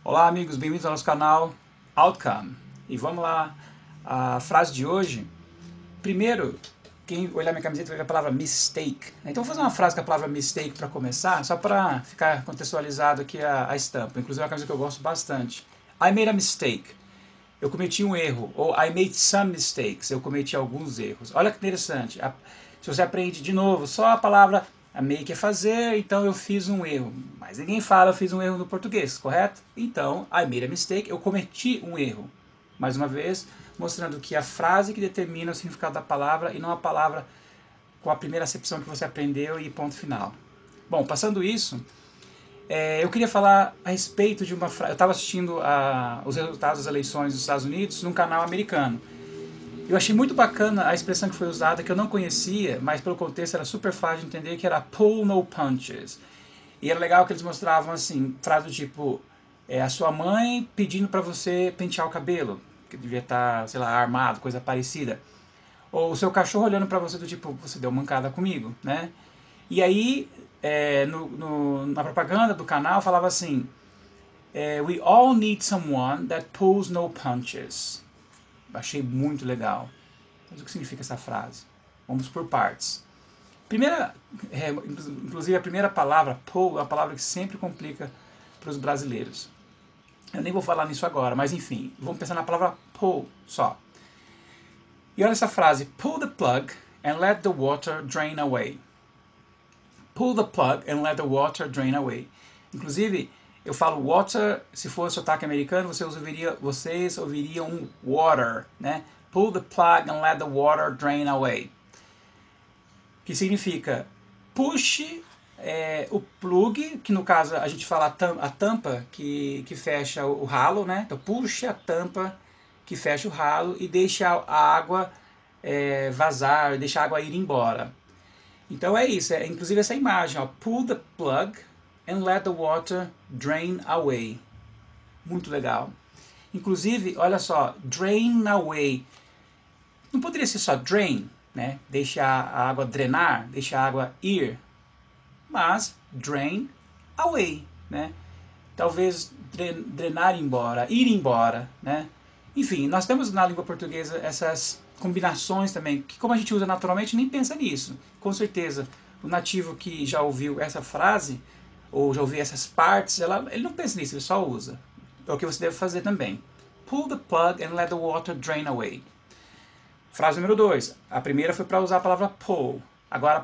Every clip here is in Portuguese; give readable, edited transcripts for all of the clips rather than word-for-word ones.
Olá amigos, bem-vindos ao nosso canal Outcome. E vamos lá, a frase de hoje. Primeiro, quem olhar minha camiseta vai ver a palavra mistake. Então vou fazer uma frase com a palavra mistake para começar, só para ficar contextualizado aqui a estampa. Inclusive é uma camisa que eu gosto bastante. I made a mistake. Eu cometi um erro. Ou I made some mistakes. Eu cometi alguns erros. Olha que interessante. Se você aprende de novo só a palavra a make é fazer, então eu fiz um erro. Mas ninguém fala eu fiz um erro no português, correto? Então, I made a mistake, eu cometi um erro. Mais uma vez, mostrando que a frase que determina o significado da palavra e não a palavra com a primeira acepção que você aprendeu e ponto final. Bom, passando isso, eu queria falar a respeito de uma frase. Eu estava assistindo os resultados das eleições dos Estados Unidos num canal americano. Eu achei muito bacana a expressão que foi usada, que eu não conhecia, mas pelo contexto era super fácil de entender, que era pull no punches. E era legal que eles mostravam assim, frase do tipo, a sua mãe pedindo para você pentear o cabelo, que devia estar, sei lá, armado, coisa parecida. Ou o seu cachorro olhando para você do tipo, você deu mancada comigo, né? E aí, na propaganda do canal falava assim, we all need someone that pulls no punches. Achei muito legal. Mas o que significa essa frase? Vamos por partes. Inclusive a primeira palavra, pull, é uma palavra que sempre complica para os brasileiros. Eu nem vou falar nisso agora, mas enfim, vamos pensar na palavra pull só. E olha essa frase, pull the plug and let the water drain away. Pull the plug and let the water drain away. Inclusive, eu falo water, se for sotaque americano, vocês ouviriam um water, né? Pull the plug and let the water drain away. Que significa, puxe o plug, que no caso a gente fala a tampa que fecha o ralo, né? Então puxe a tampa que fecha o ralo e deixe a água vazar, deixe a água ir embora. Então é isso, inclusive essa imagem, ó, pull the plug and let the water drain away. Muito legal. Inclusive, olha só, drain away. Não poderia ser só drain, né? Deixa a água drenar, deixa a água ir. Mas drain away, né? Talvez drenar embora, ir embora, né? Enfim, nós temos na língua portuguesa essas combinações também, que como a gente usa naturalmente, nem pensa nisso. Com certeza, o nativo que já ouviu essa frase, ou já ouviu essas partes, ele não pensa nisso, ele só usa. É o que você deve fazer também. Pull the plug and let the water drain away. Frase número 2. A primeira foi para usar a palavra pull. Agora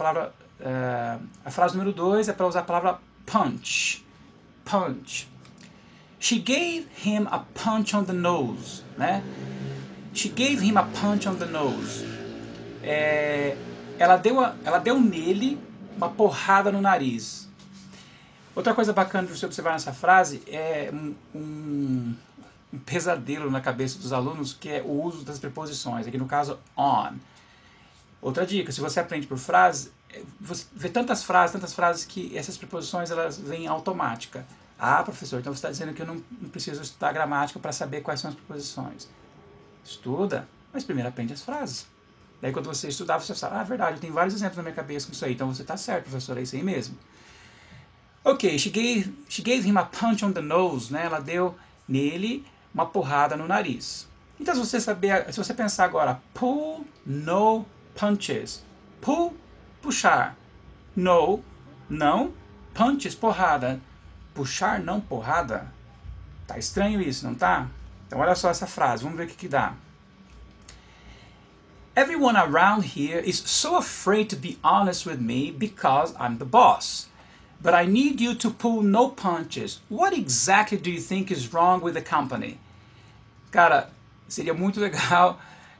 a frase número 2 é para usar a palavra punch. Punch. She gave him a punch on the nose. Né? She gave him a punch on the nose. Ela deu nele uma porrada no nariz. Outra coisa bacana de você observar nessa frase é um pesadelo na cabeça dos alunos, que é o uso das preposições, aqui no caso on. Outra dica, se você aprende por frase, você vê tantas frases que essas preposições elas vêm automática. Ah, professor, então você está dizendo que eu não preciso estudar gramática para saber quais são as preposições. Estuda, mas primeiro aprende as frases. Daí quando você estudar, você fala, é verdade, eu tenho vários exemplos na minha cabeça com isso aí, então você está certo, professor, é isso aí mesmo. Ok, she gave him a punch on the nose, né? Ela deu nele uma porrada no nariz. Então se você pensar agora, pull no punches. Pull, puxar. No, não. Punches, porrada. Puxar, não, porrada. Tá estranho isso, não tá? Então olha só essa frase, vamos ver o que dá. Everyone around here is so afraid to be honest with me because I'm the boss. But I need you to pull no punches. What exactly do you think is wrong with the company? Cara, seria muito legal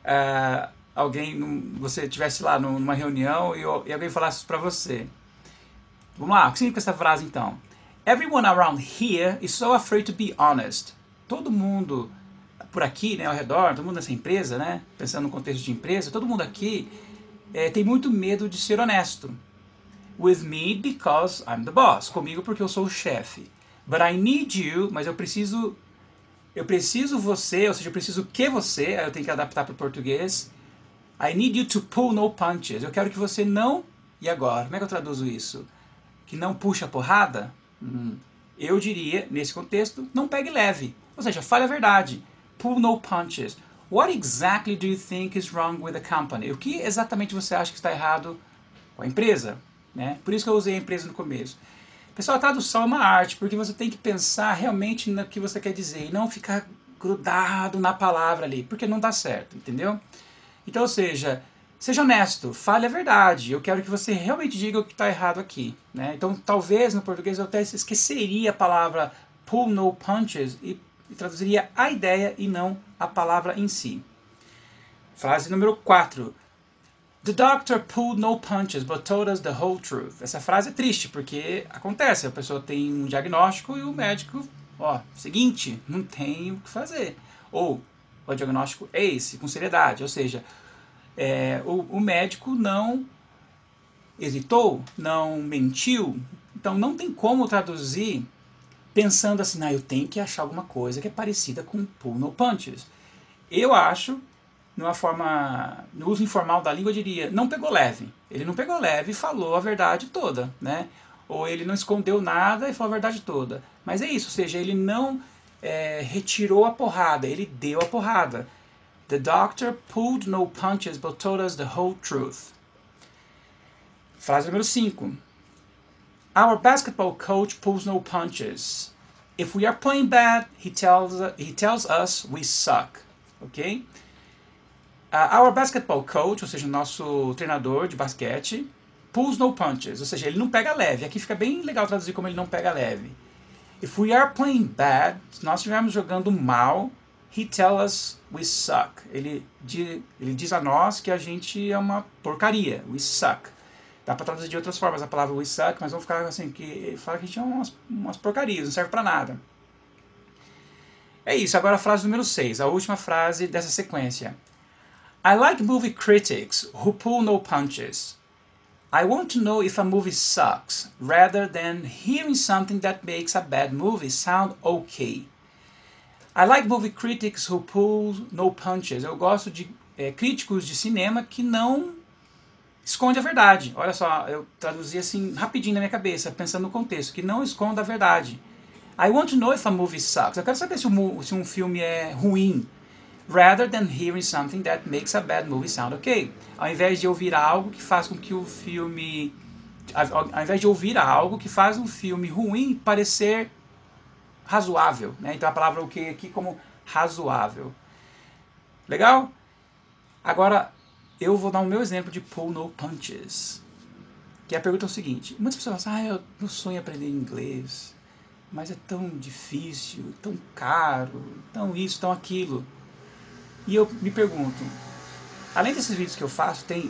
você estivesse lá numa reunião e alguém falasse isso pra você. Vamos lá, o que significa essa frase então? Everyone around here is so afraid to be honest. Todo mundo por aqui, né, ao redor, todo mundo nessa empresa, né, pensando no contexto de empresa, todo mundo aqui tem muito medo de ser honesto. With me because I'm the boss. Comigo porque eu sou o chefe. But I need you, mas eu preciso você, ou seja, eu preciso que você, aí eu tenho que adaptar para o português. I need you to pull no punches. Eu quero que você não... E agora? Como é que eu traduzo isso? Que não puxa a porrada? eu diria, nesse contexto, não pegue leve. Ou seja, fale a verdade. Pull no punches. What exactly do you think is wrong with the company? O que exatamente você acha que está errado com a empresa? Né? Por isso que eu usei a empresa no começo. Pessoal, a tradução é uma arte, porque você tem que pensar realmente no que você quer dizer e não ficar grudado na palavra ali, porque não dá certo, entendeu? Então, ou seja, seja honesto, fale a verdade. Eu quero que você realmente diga o que está errado aqui. Né? Então, talvez no português eu até esqueceria a palavra pull no punches e traduziria a ideia e não a palavra em si. Frase número 4. The doctor pulled no punches, but told us the whole truth. Essa frase é triste, porque acontece, a pessoa tem um diagnóstico e o médico, seguinte, não tem o que fazer. Ou, o diagnóstico é esse, com seriedade, ou seja, o médico não hesitou, não mentiu, então não tem como traduzir pensando assim, eu tenho que achar alguma coisa que é parecida com pull no punches. Eu acho, no uso informal da língua, eu diria, não pegou leve. Ele não pegou leve e falou a verdade toda, né? Ou ele não escondeu nada e falou a verdade toda. Mas é isso, ou seja, ele não retirou a porrada, ele deu a porrada. The doctor pulled no punches, but told us the whole truth. Frase número 5. Our basketball coach pulls no punches. If we are playing bad, he tells us we suck. Ok? Our basketball coach, ou seja, o nosso treinador de basquete, pulls no punches, ou seja, ele não pega leve. Aqui fica bem legal traduzir como ele não pega leve. If we are playing bad, se nós estivermos jogando mal, he tells us we suck. Ele diz a nós que a gente é uma porcaria. We suck. Dá para traduzir de outras formas a palavra we suck, mas vamos ficar assim, que ele fala que a gente é umas porcarias, não serve para nada. É isso, agora a frase número 6, a última frase dessa sequência. I like movie critics who pull no punches. I want to know if a movie sucks, rather than hearing something that makes a bad movie sound okay. I like movie critics who pull no punches. Eu gosto de críticos de cinema que não esconde a verdade. Olha só, eu traduzi assim rapidinho na minha cabeça, pensando no contexto, que não esconda a verdade. I want to know if a movie sucks. Eu quero saber se um filme é ruim. Rather than hearing something that makes a bad movie sound okay. Ao invés de ouvir algo que faz com que o filme... Ao invés de ouvir algo que faz um filme ruim parecer razoável. Né? Então a palavra ok aqui como razoável. Legal? Agora, eu vou dar o meu exemplo de pull no punches. Que a pergunta é o seguinte. Muitas pessoas falam meu sonho é aprender inglês. Mas é tão difícil, tão caro, tão isso, tão aquilo. E eu me pergunto, além desses vídeos que eu faço, tem,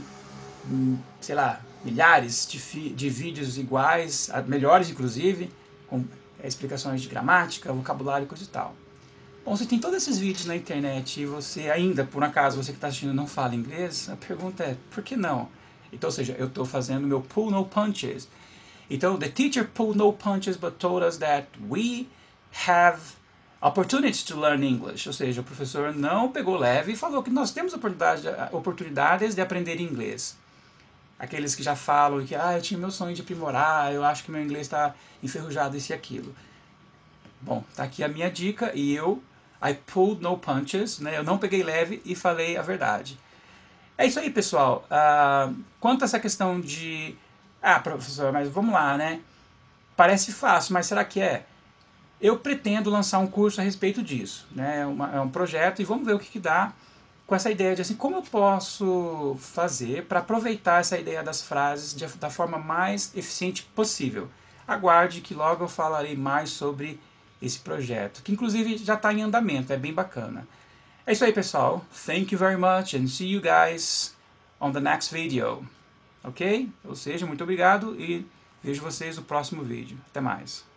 sei lá, milhares de vídeos iguais, melhores inclusive, com explicações de gramática, vocabulário e coisa e tal. Bom, você tem todos esses vídeos na internet e você ainda, por acaso, você que está assistindo não fala inglês, a pergunta é, por que não? Então, ou seja, eu estou fazendo meu pull no punches. Então, the teacher pulled no punches but told us that we have opportunities to learn English. Ou seja, o professor não pegou leve e falou que nós temos oportunidades de aprender inglês. Aqueles que já falam que eu tinha meu sonho de aprimorar, eu acho que meu inglês está enferrujado, isso e aquilo. Bom, tá aqui a minha dica e I pulled no punches, né? Eu não peguei leve e falei a verdade. É isso aí, pessoal. Quanto a essa questão de... professor, mas vamos lá, né? Parece fácil, mas será que é? Eu pretendo lançar um curso a respeito disso, né? É um projeto e vamos ver o que dá com essa ideia de assim, como eu posso fazer para aproveitar essa ideia das frases da forma mais eficiente possível. Aguarde que logo eu falarei mais sobre esse projeto, que inclusive já está em andamento, é bem bacana. É isso aí, pessoal. Thank you very much and see you guys on the next video. Ok? Ou seja, muito obrigado e vejo vocês no próximo vídeo. Até mais.